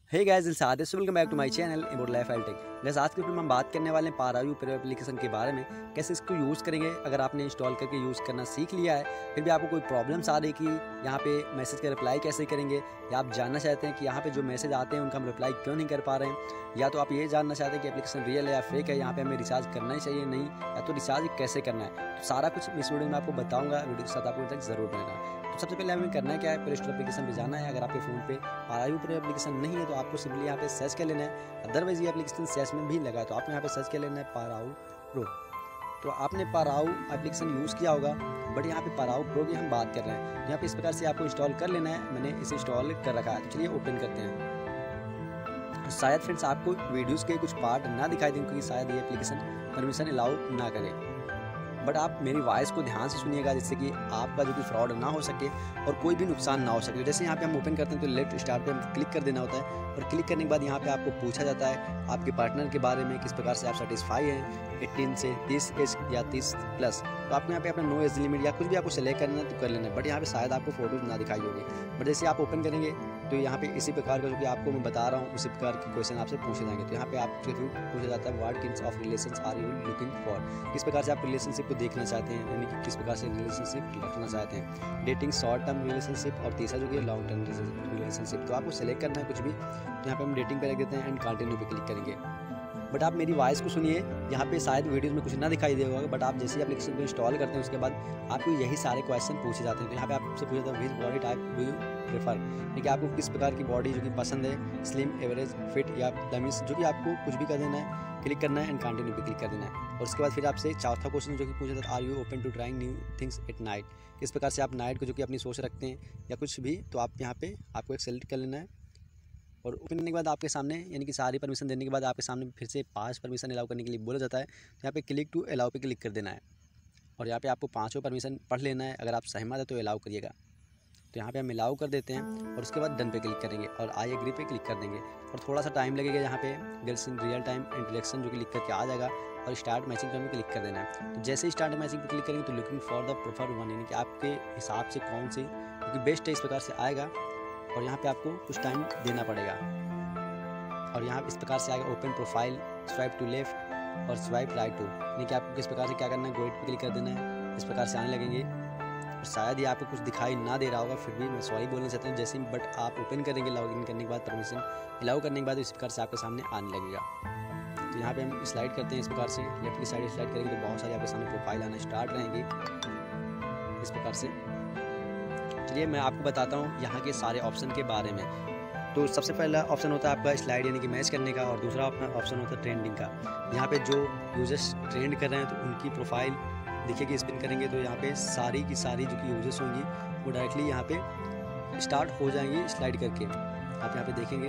Hey guys, welcome back to my channel about life and tech. Guys, आज की video में हम बात करने वाले हैं पारायू प्रो एप्लीकेशन के बारे में, कैसे इसको यूज़ करेंगे। अगर आपने इंस्टॉल करके यूज़ करना सीख लिया है, फिर भी आपको कोई प्रॉब्लम्स आ रही कि यहाँ पे मैसेज का रिप्लाई कैसे करेंगे, या आप जानना चाहते हैं कि यहाँ पे जो मैसेज आते हैं उनका हम रिप्लाई क्यों नहीं कर पा रहे हैं, या तो आप ये जानना चाहते हैं कि एप्लीकेशन रियल है या फेक है, यहाँ पे हमें रिचार्ज करना ही चाहिए नहीं, या तो रिचार्ज कैसे करना है, तो सारा कुछ इस वीडियो में आपको बताऊँगा। वीडियो के साथ आपको तक जरूर बनेगा। तो सबसे पहले हमें करना है क्या है, प्ले स्टोर एप्लीकेशन पे जाना है। अगर आपके फ़ोन पे पारायू प्रो एप्लीकेशन नहीं है तो आपको सिंपली यहाँ पे सर्च कर लेना है। अदरवाइज ये एप्लीकेशन सर्च में भी लगा तो आपको यहाँ पे सर्च कर लेना है पारायू प्रो। तो आपने पारायू एप्लीकेशन यूज़ किया होगा, बट यहाँ पे पारायू प्रो की हम बात कर रहे हैं। यहाँ पे इस प्रकार से आपको इंस्टॉल कर लेना है। मैंने इसे इंस्टॉल कर रखा है, तो चलिए ओपन करते हैं। तो शायद फ्रेंड्स आपको वीडियोज़ के कुछ पार्ट ना दिखाई दें, क्योंकि शायद ये एप्लीकेशन परमिशन अलाउ ना करे, बट आप मेरी वॉइस को ध्यान से सुनिएगा, जिससे कि आपका जो कि फ्रॉड ना हो सके और कोई भी नुकसान ना हो सके। जैसे यहाँ पे हम ओपन करते हैं तो लेट स्टार्ट पे हम क्लिक कर देना होता है, और क्लिक करने के बाद यहाँ पे आपको पूछा जाता है आपके पार्टनर के बारे में, किस प्रकार से आप सेटिस्फाई हैं 18 से 30 एज या 30 प्लस। तो आपको यहाँ पे अपना नो एज लिमिट या कुछ भी आपको सेलेक्ट करना है तो कर लेना है, बट यहाँ पे शायद आपको फोटोज ना दिखाई होगी। बट जैसे आप ओपन करेंगे तो यहाँ पे इसी प्रकार का जो कि आपको मैं बता रहा हूँ उसी प्रकार के क्वेश्चन आपसे पूछे जाएंगे। तो यहाँ पे आपसे पूछा जाता है what kinds of relations are you looking for, किस प्रकार से आप रिलेशनशिप को देखना चाहते हैं, यानी कि किस प्रकार से रिलेशनशिप रखना चाहते हैं, डेटिंग, शॉर्ट टर्म रिलेशनशिप और तीसरा जो कि लॉन्ग टर्म रिलेशनशिप। तो आपको सेलेक्ट करना है कुछ भी। तो यहाँ पे हम डेटिंग पे रख देते हैं एंड कंटिन्यू पे क्लिक करेंगे। बट आप मेरी वॉइस को सुनिए, यहाँ पे शायद वीडियोस में कुछ ना दिखाई दे होगा, बट आप जैसे ही एप्लीकेशन को इंस्टॉल करते हैं उसके बाद आपको यही सारे क्वेश्चन पूछे जाते हैं। तो यहाँ पे आपसे पूछा जाता है which body type do you prefer, यानी कि आपको किस प्रकार की बॉडी जो कि पसंद है, स्लिम, एवरेज, फिट या डमीज, जो कि आपको कुछ भी कर देना है, क्लिक करना है एंड कंटिन्यू पे क्लिक कर देना है। और उसके बाद फिर आपसे चौथा क्वेश्चन जो कि पूछा जाता है are you open to trying new things at night, किस प्रकार से आप नाइट को जो कि अपनी सोच रखते हैं या कुछ भी, तो आप यहाँ पे आपको एक सेलेक्ट कर लेना है। और ओपन करने के बाद आपके सामने, यानी कि सारी परमिशन देने के बाद आपके सामने फिर से 5 परमिशन अलाउ करने के लिए बोला जाता है। तो यहाँ पे क्लिक टू अलाउ पे क्लिक कर देना है, और यहाँ पे आपको 5 परमिशन पढ़ लेना है। अगर आप सहमत है तो अलाउ करिएगा। तो यहाँ पे हम अलाउ कर देते हैं, और उसके बाद डन पे क्लिक करेंगे और आई एग्री पे क्लिक कर देंगे। और थोड़ा सा टाइम लगेगा, यहाँ पे girls in real time interaction जो कि लिख करके आ जाएगा, और स्टार्ट मैचिंग पे हमें क्लिक कर देना है। तो जैसे ही स्टार्ट मैचिंग पे क्लिक करेंगे तो looking for the preferred one, यानी कि आपके हिसाब से कौन सी क्योंकि बेस्ट है, इस प्रकार से आएगा। और यहाँ पे आपको कुछ टाइम देना पड़ेगा, और यहाँ इस प्रकार से आएगा open profile, swipe to left और स्वाइप राइट टू, यानी कि आपको किस प्रकार से क्या करना है, गोइट पे क्लिक कर देना है। इस प्रकार से आने लगेंगे, और शायद ये आपको कुछ दिखाई ना दे रहा होगा, फिर भी मैं सॉरी बोलना चाहता हूँ जैसे ही, बट आप ओपन करेंगे लॉगिन करने के बाद, परमिशन अलाउ करने के बाद इस प्रकार से आपके सामने आने लगेगा। तो यहाँ पे हम स्लाइड करते हैं इस प्रकार से, लेफ्ट की साइड स्लाइड करेंगे तो बहुत सारे आपके सामने प्रोफाइल आना स्टार्ट रहेंगे इस प्रकार से। चलिए मैं आपको बताता हूँ यहाँ के सारे ऑप्शन के बारे में। तो सबसे पहला ऑप्शन होता है आपका स्लाइड, यानी कि मैच करने का, और दूसरा अपना ऑप्शन होता है ट्रेंडिंग का। यहाँ पे जो यूजर्स ट्रेंड कर रहे हैं तो उनकी प्रोफाइल देखिए, स्पिन करेंगे तो यहाँ पे सारी की सारी जो कि यूजर्स होंगी वो डायरेक्टली यहाँ पे स्टार्ट हो जाएंगी स्लाइड करके, आप यहाँ पे देखेंगे।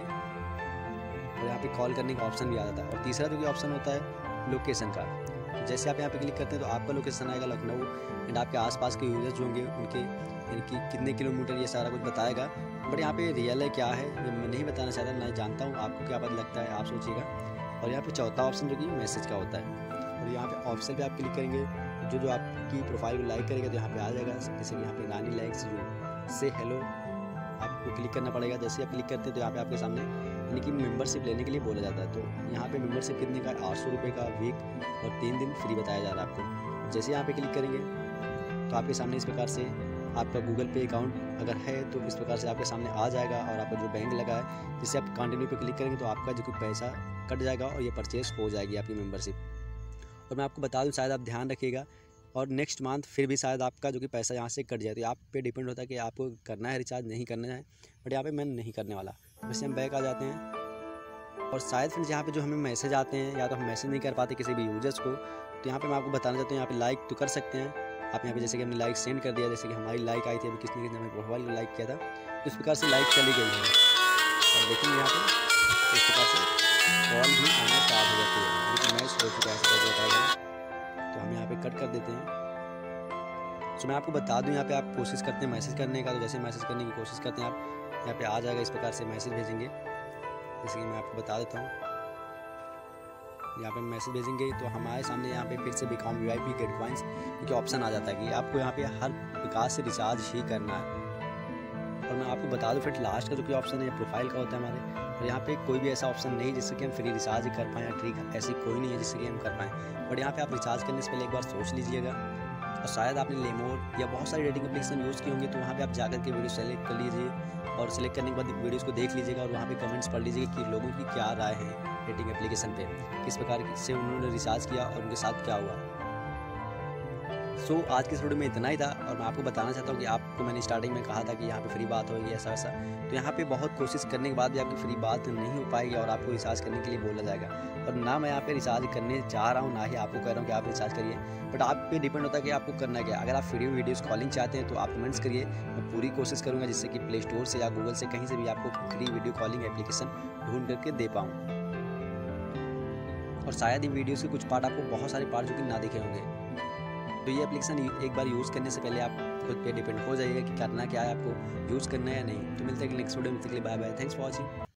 और यहाँ पे कॉल करने का ऑप्शन भी आ जाता है। और तीसरा जो कि ऑप्शन होता है लोकेशन का, जैसे आप यहाँ पे क्लिक करते हैं तो आपका लोकेशन आएगा लखनऊ, एंड आपके आसपास के यूजर्स जो होंगे उनके, यानी कि कितने किलोमीटर, ये सारा कुछ बताएगा। बट यहाँ पे रियल है क्या है ये मैं नहीं बताना चाहता, ना जानता हूँ, आपको क्या पता लगता है आप सोचिएगा। और यहाँ पे चौथा ऑप्शन जो कि मैसेज का होता है, और यहाँ पे ऑप्शन पे आप क्लिक करेंगे, जो आपकी प्रोफाइल को लाइक करेगा तो यहाँ पे आ जाएगा, जैसे कि यहाँ पे रानी लाइक्स यू से हेलो, आपको क्लिक करना पड़ेगा। जैसे आप क्लिक करते हैं तो यहाँ पे आपके सामने, यानी कि मेंबरशिप लेने के लिए बोला जाता है। तो यहाँ पे मेंबरशिप कितने का, 800 रुपये का वीक, और 3 दिन फ्री बताया जा रहा है आपको। जैसे यहाँ पे क्लिक करेंगे तो आपके सामने इस प्रकार से आपका गूगल पे अकाउंट अगर है तो इस प्रकार से आपके सामने आ जाएगा, और आपका जो बैंक लगा है, जिससे आप कंटिन्यू पे क्लिक करेंगे तो आपका जो कि पैसा कट जाएगा और ये परचेस हो जाएगी आपकी मेंबरशिप। और मैं आपको बता दूं, शायद आप ध्यान रखिएगा, और नेक्स्ट मंथ फिर भी शायद आपका जो कि पैसा यहाँ से कट जाए। तो आप पे डिपेंड होता है कि आपको करना है रिचार्ज, नहीं करना है, बट यहाँ पे मैं नहीं करने वाला। वैसे हम बैक आ जाते हैं, और शायद फिर यहाँ पे जो हमें मैसेज आते हैं, या तो हम मैसेज नहीं कर पाते किसी भी यूजर्स को, तो यहाँ पे मैं आपको बताना चाहता हूँ, यहाँ पे लाइक तो कर सकते हैं आप। यहाँ पे जैसे कि हमने लाइक सेंड कर दिया, जैसे कि हमारी लाइक आई थी अभी, किसने किसने हमें प्रोफाइल को लाइक किया था, तो इस प्रकार से लाइक चली गई है। और देखेंगे यहाँ पे इस प्रकार से कॉल भी आना स्टार्ट हो जाती है, मैच हो चुका है। तो हम यहाँ पे कट कर देते हैं। तो मैं आपको बता दूं, यहाँ पे आप कोशिश करते हैं मैसेज करने का, तो जैसे मैसेज करने की कोशिश करते हैं आप, यहाँ पे आ जाएगा इस प्रकार से मैसेज भेजेंगे। जैसे कि मैं आपको बता देता हूँ, यहाँ पे मैसेज भेजेंगे तो हमारे सामने यहाँ पे फिर से बिकॉम VIP गेट कॉइंस, क्योंकि ऑप्शन आ जाता है कि आपको यहाँ पे हर प्रकार से रिचार्ज ही करना है। और मैं आपको बता दूं फ्रेंड, लास्ट का जो कि ऑप्शन है प्रोफाइल का होता है हमारे, और यहाँ पे कोई भी ऐसा ऑप्शन नहीं जिससे कि हम फ्री रिचार्ज कर पाएँ या ट्रिक ऐसी कोई नहीं है जिससे कि हम कर पाएँ। बट यहाँ पे आप रिचार्ज करने से पहले एक बार सोच लीजिएगा। और शायद आपने लेमोर या बहुत सारी रेटिंग एप्लीकेशन यूज़ किए होंगे, तो वहाँ पे आप जाकर के वीडियो सेलेक्ट कर लीजिए और सेलेक्ट करने के बाद वीडियोज़ को देख लीजिएगा और वहाँ पे कमेंट्स पढ़ लीजिएगा कि लोगों की क्या राय है रेटिंग एप्लीकेशन पे, किस प्रकार से उन्होंने रिचार्ज किया और उनके साथ क्या हुआ। सो आज की इस वीडियो में इतना ही था, और मैं आपको बताना चाहता हूँ कि आपको मैंने स्टार्टिंग में कहा था कि यहाँ पे फ्री बात होगी ऐसा वैसा, तो यहाँ पे बहुत कोशिश करने के बाद भी आपकी फ्री बात नहीं हो पाएगी और आपको रिचार्ज करने के लिए बोला जाएगा। और ना मैं यहाँ पे रिचार्ज करने चाह रहा हूँ, ना ही आपको कह रहा हूँ कि आप रिचार्ज करिए, बट आप पे डिपेंड होता है कि आपको करना क्या। अगर आप फ्री वीडियोस कॉलिंग चाहते हैं तो आप कमेंट्स करिए, मैं पूरी कोशिश करूँगा जिससे कि प्ले स्टोर से या गूगल से कहीं से भी आपको फ्री वीडियो कॉलिंग एप्लीकेशन ढूंढ करके दे पाऊँ। और शायद इन वीडियोज़ के कुछ पार्ट आपको बहुत सारे पार्ट जो कि ना दिखे होंगे। तो ये एप्लीकेशन एक बार यूज़ करने से पहले आप खुद पे डिपेंड हो जाइएगा कि करना क्या है, आपको यूज़ करना है या नहीं। तो मिलते हैं नेक्स्ट वीडियो में, bye bye, thanks for watching.